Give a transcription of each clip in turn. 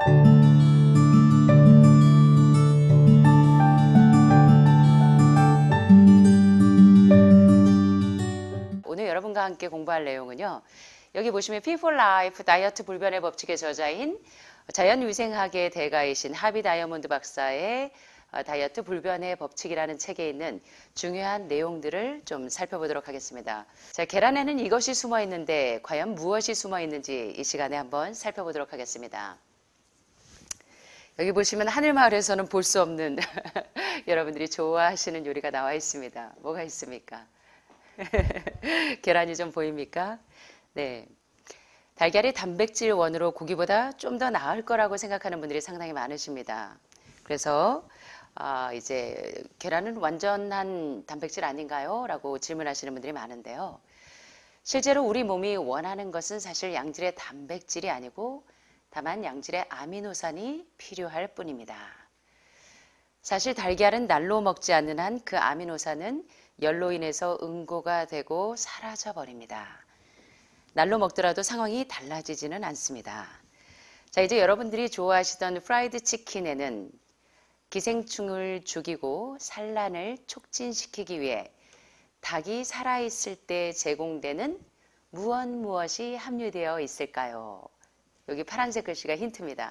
오늘 여러분과 함께 공부할 내용은요. 여기 보시면 P4 Life 다이어트 불변의 법칙의 저자인 자연위생학의 대가이신 하비 다이아몬드 박사의 다이어트 불변의 법칙이라는 책에 있는 중요한 내용들을 좀 살펴보도록 하겠습니다. 자, 계란에는 이것이 숨어 있는데 과연 무엇이 숨어 있는지 이 시간에 한번 살펴보도록 하겠습니다. 여기 보시면 하늘마을에서는 볼 수 없는 여러분들이 좋아하시는 요리가 나와 있습니다. 뭐가 있습니까? 계란이 좀 보입니까? 네. 달걀이 단백질 원으로 고기보다 좀 더 나을 거라고 생각하는 분들이 상당히 많으십니다. 그래서 이제 계란은 완전한 단백질 아닌가요? 라고 질문하시는 분들이 많은데요. 실제로 우리 몸이 원하는 것은 사실 양질의 단백질이 아니고 다만 양질의 아미노산이 필요할 뿐입니다. 사실 달걀은 날로 먹지 않는 한 그 아미노산은 열로 인해서 응고가 되고 사라져 버립니다. 날로 먹더라도 상황이 달라지지는 않습니다. 자, 이제 여러분들이 좋아하시던 프라이드 치킨에는 기생충을 죽이고 산란을 촉진시키기 위해 닭이 살아있을 때 제공되는 무엇이 함유되어 있을까요? 여기 파란색 글씨가 힌트입니다.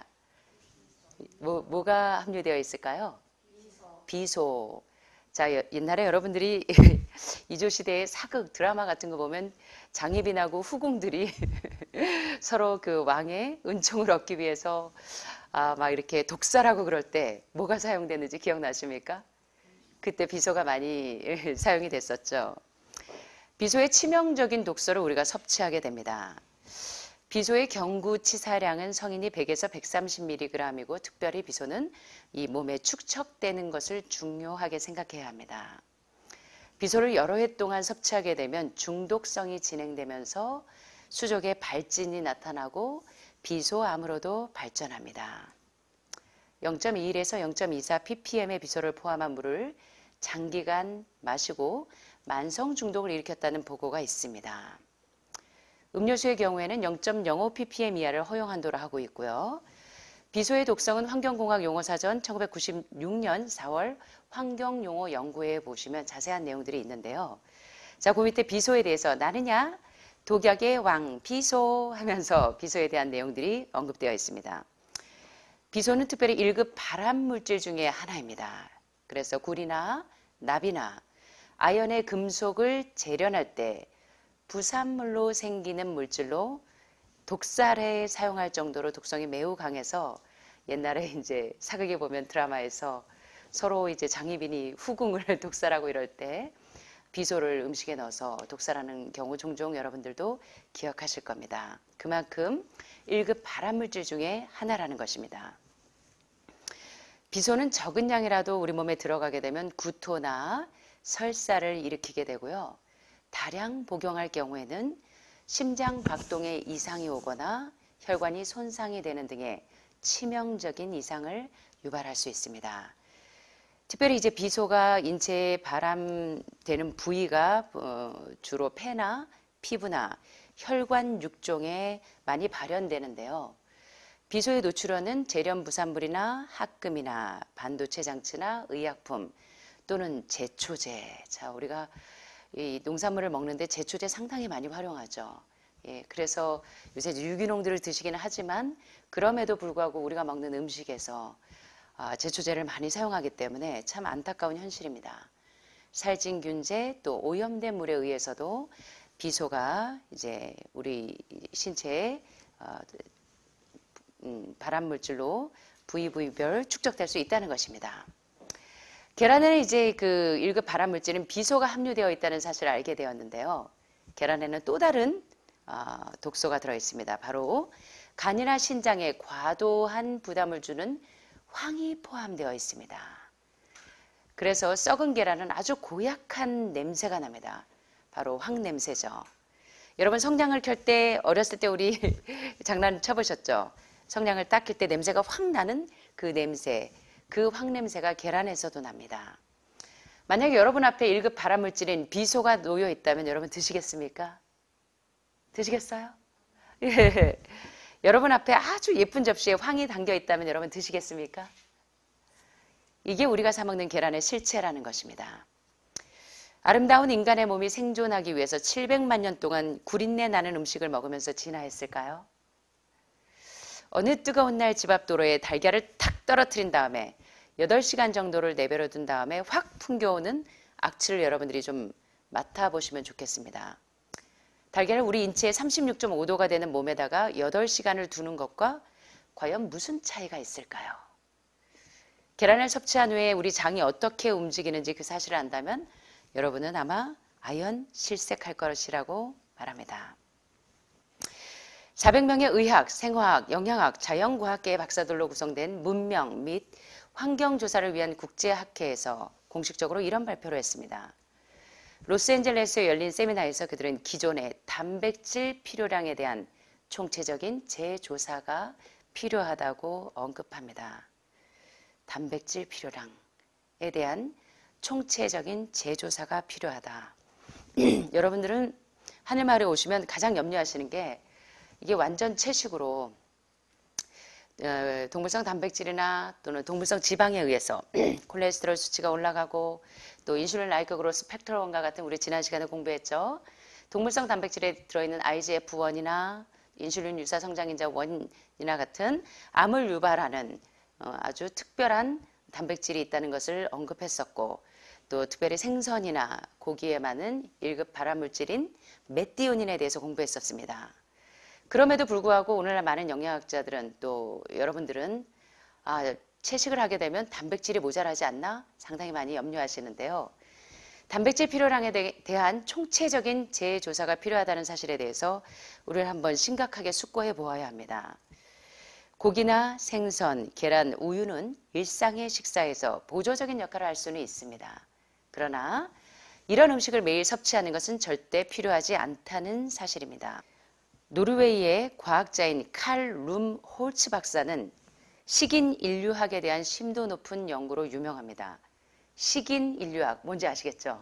뭐가 함유되어 있을까요? 비소. 자, 옛날에 여러분들이 이조시대의 사극 드라마 같은 거 보면 장희빈하고 후궁들이 서로 그 왕의 은총을 얻기 위해서 막 이렇게 독살하고 그럴 때 뭐가 사용되는지 기억나십니까? 그때 비소가 많이 사용이 됐었죠. 비소의 치명적인 독소를 우리가 섭취하게 됩니다. 비소의 경구 치사량은 성인이 100에서 130mg이고 특별히 비소는 이 몸에 축적되는 것을 중요하게 생각해야 합니다. 비소를 여러 해 동안 섭취하게 되면 중독성이 진행되면서 수족에 발진이 나타나고 비소암으로도 발전합니다. 0.21에서 0.24 ppm의 비소를 포함한 물을 장기간 마시고 만성 중독을 일으켰다는 보고가 있습니다. 음료수의 경우에는 0.05 ppm 이하를 허용한도로 하고 있고요. 비소의 독성은 환경공학 용어사전 1996년 4월 환경용어 연구에 보시면 자세한 내용들이 있는데요. 자, 그 밑에 비소에 대해서 나느냐? 독약의 왕 비소 하면서 비소에 대한 내용들이 언급되어 있습니다. 비소는 특별히 1급 발암물질 중에 하나입니다. 그래서 굴이나 납이나 아연의 금속을 재련할 때 부산물로 생기는 물질로 독살에 사용할 정도로 독성이 매우 강해서 옛날에 이제 사극에 보면 드라마에서 서로 이제 장희빈이 후궁을 독살하고 이럴 때 비소를 음식에 넣어서 독살하는 경우 종종 여러분들도 기억하실 겁니다. 그만큼 1급 발암물질 중에 하나라는 것입니다. 비소는 적은 양이라도 우리 몸에 들어가게 되면 구토나 설사를 일으키게 되고요. 다량 복용할 경우에는 심장 박동에 이상이 오거나 혈관이 손상이 되는 등의 치명적인 이상을 유발할 수 있습니다. 특별히 이제 비소가 인체에 발암되는 부위가 주로 폐나 피부나 혈관 육종에 많이 발현되는데요. 비소의 노출원은 재련부산물이나 합금이나 반도체 장치나 의약품 또는 제초제. 자, 우리가 이 농산물을 먹는데 제초제 상당히 많이 활용하죠. 예, 그래서 요새 유기농들을 드시기는 하지만 그럼에도 불구하고 우리가 먹는 음식에서 제초제를 많이 사용하기 때문에 참 안타까운 현실입니다. 살진균제 또 오염된 물에 의해서도 비소가 이제 우리 신체에 발암물질로 부위별 축적될 수 있다는 것입니다. 계란에는 이제 그 1급 발암물질인 비소가 함유되어 있다는 사실을 알게 되었는데요. 계란에는 또 다른 독소가 들어있습니다. 바로 간이나 신장에 과도한 부담을 주는 황이 포함되어 있습니다. 그래서 썩은 계란은 아주 고약한 냄새가 납니다. 바로 황 냄새죠. 여러분 성냥을 켤 때 어렸을 때 우리 장난 쳐보셨죠? 성냥을 딱 켤 때 냄새가 확 나는 그 냄새. 그 황 냄새가 계란에서도 납니다. 만약에 여러분 앞에 1급 발암물질인 비소가 놓여 있다면 여러분 드시겠습니까? 드시겠어요? 예. 여러분 앞에 아주 예쁜 접시에 황이 담겨 있다면 여러분 드시겠습니까? 이게 우리가 사 먹는 계란의 실체라는 것입니다. 아름다운 인간의 몸이 생존하기 위해서 700만 년 동안 구린내 나는 음식을 먹으면서 진화했을까요? 어느 뜨거운 날 집 앞 도로에 달걀을 탁 떨어뜨린 다음에 8시간 정도를 내버려 둔 다음에 확 풍겨오는 악취를 여러분들이 좀 맡아보시면 좋겠습니다. 달걀을 우리 인체의 36.5도가 되는 몸에다가 8시간을 두는 것과 과연 무슨 차이가 있을까요? 계란을 섭취한 후에 우리 장이 어떻게 움직이는지 그 사실을 안다면 여러분은 아마 아연 실색할 것이라고 말합니다. 400명의 의학, 생화학, 영양학, 자연과학계의 박사들로 구성된 문명 및 환경조사를 위한 국제학회에서 공식적으로 이런 발표를 했습니다. 로스앤젤레스에 열린 세미나에서 그들은 기존의 단백질 필요량에 대한 총체적인 재조사가 필요하다고 언급합니다. 단백질 필요량에 대한 총체적인 재조사가 필요하다. 여러분들은 하늘마을에 오시면 가장 염려하시는 게 이게 완전 채식으로 동물성 단백질이나 또는 동물성 지방에 의해서 콜레스테롤 수치가 올라가고 또 인슐린 라이크 그로스 팩터1과 같은 우리 지난 시간에 공부했죠. 동물성 단백질에 들어있는 IGF-1이나 인슐린 유사 성장인자 1이나 같은 암을 유발하는 아주 특별한 단백질이 있다는 것을 언급했었고 또 특별히 생선이나 고기에 많은 1급 발암물질인 메티오닌에 대해서 공부했었습니다. 그럼에도 불구하고 오늘날 많은 영양학자들은 또 여러분들은 채식을 하게 되면 단백질이 모자라지 않나 상당히 많이 염려하시는데요. 단백질 필요량에 대한 총체적인 재조사가 필요하다는 사실에 대해서 우리를 한번 심각하게 숙고해 보아야 합니다. 고기나 생선, 계란, 우유는 일상의 식사에서 보조적인 역할을 할 수는 있습니다. 그러나 이런 음식을 매일 섭취하는 것은 절대 필요하지 않다는 사실입니다. 노르웨이의 과학자인 칼 룸 홀츠 박사는 식인 인류학에 대한 심도 높은 연구로 유명합니다. 식인 인류학 뭔지 아시겠죠?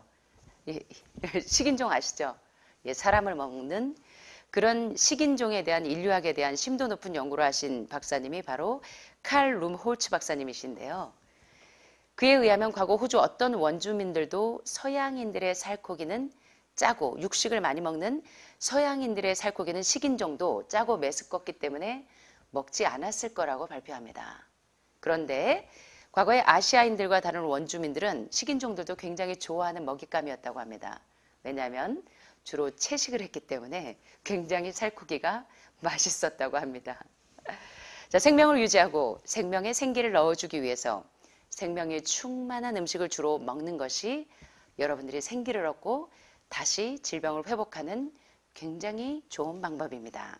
식인종 아시죠? 사람을 먹는 그런 식인종에 대한 인류학에 대한 심도 높은 연구를 하신 박사님이 바로 칼 룸 홀츠 박사님이신데요. 그에 의하면 과거 호주 어떤 원주민들도 서양인들의 살코기는 짜고 육식을 많이 먹는 서양인들의 살코기는 식인종도 짜고 메스껍기 때문에 먹지 않았을 거라고 발표합니다. 그런데 과거의 아시아인들과 다른 원주민들은 식인종들도 굉장히 좋아하는 먹잇감이었다고 합니다. 왜냐하면 주로 채식을 했기 때문에 굉장히 살코기가 맛있었다고 합니다. 자, 생명을 유지하고 생명에 생기를 넣어주기 위해서 생명이 충만한 음식을 주로 먹는 것이 여러분들이 생기를 얻고 다시 질병을 회복하는 굉장히 좋은 방법입니다.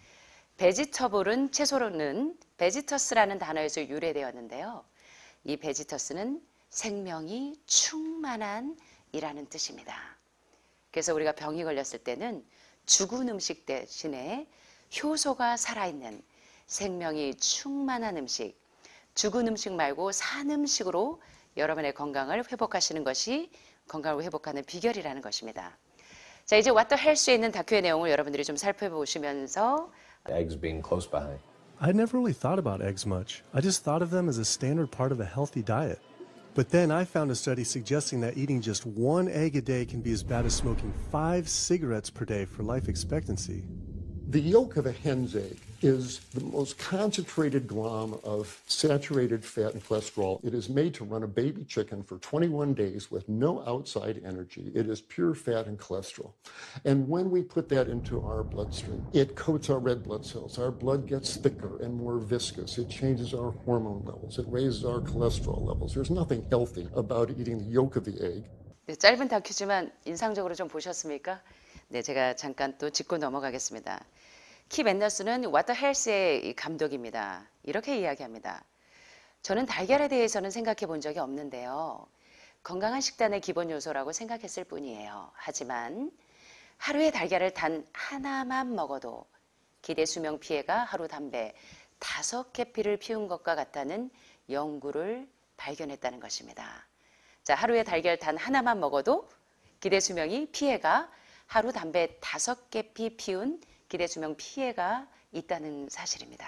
베지터블은 채소로는 베지터스라는 단어에서 유래되었는데요. 이 베지터스는 생명이 충만한 이라는 뜻입니다. 그래서 우리가 병이 걸렸을 때는 죽은 음식 대신에 효소가 살아있는 생명이 충만한 음식, 죽은 음식 말고 산 음식으로 여러분의 건강을 회복하시는 것이 건강을 회복하는 비결이라는 것입니다. 자, 이제 What the Health에 있는 다큐의 내용을 여러분들이 좀 살펴보시면서 Eggs being close by. I never really thought about eggs much. I just thought of them as a standard part of a healthy diet. But then I found a study suggesting that eating just one egg a day can be as bad as smoking 5 cigarettes per day for life expectancy. The yolk of a hen's egg is the most concentrated glom of saturated fat and cholesterol. It is made to run a baby chicken for 21 days with no outside energy. It is pure fat and cholesterol. And when we put that into our bloodstream, it coats our red blood cells. Our blood gets thicker and more viscous. It changes our hormone levels. It raises our cholesterol levels. There's nothing healthy about eating the yolk of the egg. 네, 짧은 다큐지만 인상적으로 좀 보셨습니까? 네, 제가 잠깐 또 짚고 넘어가겠습니다. 키 맨너스는 What the Health의 감독입니다. 이렇게 이야기합니다. 저는 달걀에 대해서는 생각해 본 적이 없는데요. 건강한 식단의 기본 요소라고 생각했을 뿐이에요. 하지만 하루에 달걀을 단 하나만 먹어도 기대 수명 피해가 하루 담배 5개 피를 피운 것과 같다는 연구를 발견했다는 것입니다. 자, 하루에 달걀 단 하나만 먹어도 기대 수명이 피해가 하루 담배 5개 피 피운 기대 수명 피해가 있다는 사실입니다.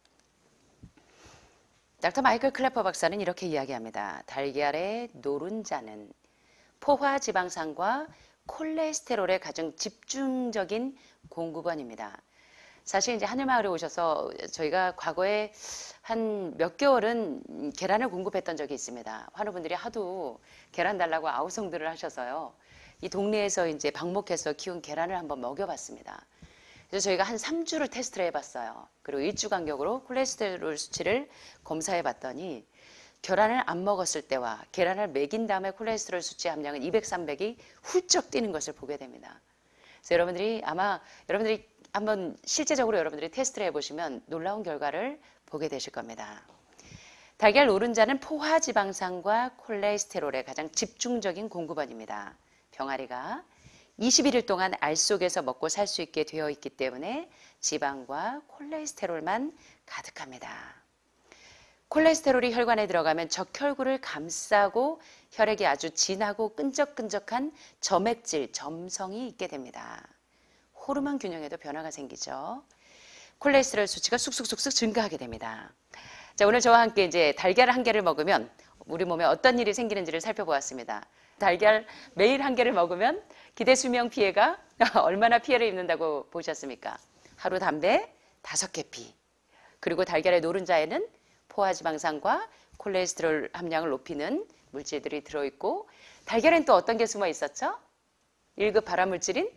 닥터 마이클 클래퍼 박사는 이렇게 이야기합니다. 달걀의 노른자는 포화 지방산과 콜레스테롤의 가장 집중적인 공급원입니다. 사실 이제 하늘마을에 오셔서 저희가 과거에 한 몇 개월은 계란을 공급했던 적이 있습니다. 환우분들이 하도 계란 달라고 아우성들을 하셔서요. 이 동네에서 이제 방목해서 키운 계란을 한번 먹여봤습니다. 그래서 저희가 한 3주를 테스트를 해봤어요. 그리고 1주 간격으로 콜레스테롤 수치를 검사해봤더니 계란을 안 먹었을 때와 계란을 먹인 다음에 콜레스테롤 수치 함량은 200, 300이 훌쩍 뛰는 것을 보게 됩니다. 그래서 여러분들이 한번 실제적으로 여러분들이 테스트를 해보시면 놀라운 결과를 보게 되실 겁니다. 달걀 노른자는 포화지방산과 콜레스테롤의 가장 집중적인 공급원입니다. 병아리가 21일 동안 알 속에서 먹고 살 수 있게 되어 있기 때문에 지방과 콜레스테롤만 가득합니다. 콜레스테롤이 혈관에 들어가면 적혈구를 감싸고 혈액이 아주 진하고 끈적끈적한 점액질, 점성이 있게 됩니다. 호르몬 균형에도 변화가 생기죠. 콜레스테롤 수치가 쑥쑥쑥쑥 증가하게 됩니다. 자, 오늘 저와 함께 이제 달걀 한 개를 먹으면 우리 몸에 어떤 일이 생기는지를 살펴보았습니다. 달걀 매일 한 개를 먹으면 기대 수명 피해가 얼마나 피해를 입는다고 보셨습니까? 하루 담배 5개 피. 그리고 달걀의 노른자에는 포화지방산과 콜레스테롤 함량을 높이는 물질들이 들어있고 달걀엔 또 어떤 게 숨어 있었죠? 1급 발암물질인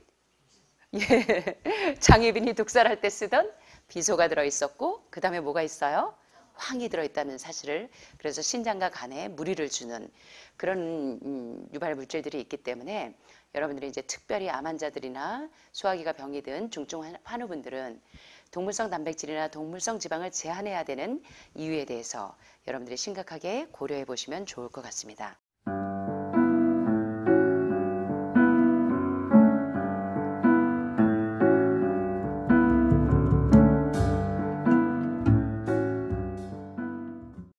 장혜빈이 독살할 때 쓰던 비소가 들어있었고 그 다음에 뭐가 있어요? 황이 들어있다는 사실을 그래서 신장과 간에 무리를 주는 그런 유발 물질들이 있기 때문에 여러분들이 이제 특별히 암 환자들이나 소화기가 병이 든 중증 환우분들은 동물성 단백질이나 동물성 지방을 제한해야 되는 이유에 대해서 여러분들이 심각하게 고려해 보시면 좋을 것 같습니다.